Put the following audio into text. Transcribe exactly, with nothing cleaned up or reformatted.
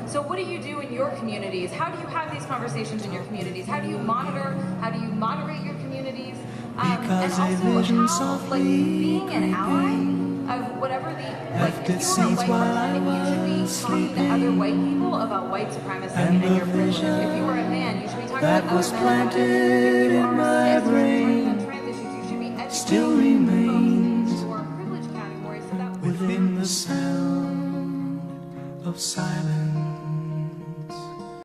So what do you do in your communities? How do you have these conversations in your communities? How do you monitor? How do you moderate your communities? Um, and also how, like, being an ally of whatever the, like, if you were a white person, you should be talking to other white people about white supremacy and your privilege. If you were a man, you should be talking to other men about it. If you are cis, talking about trans issues, you should be educating still remains or privilege categories so that within the sound of silence.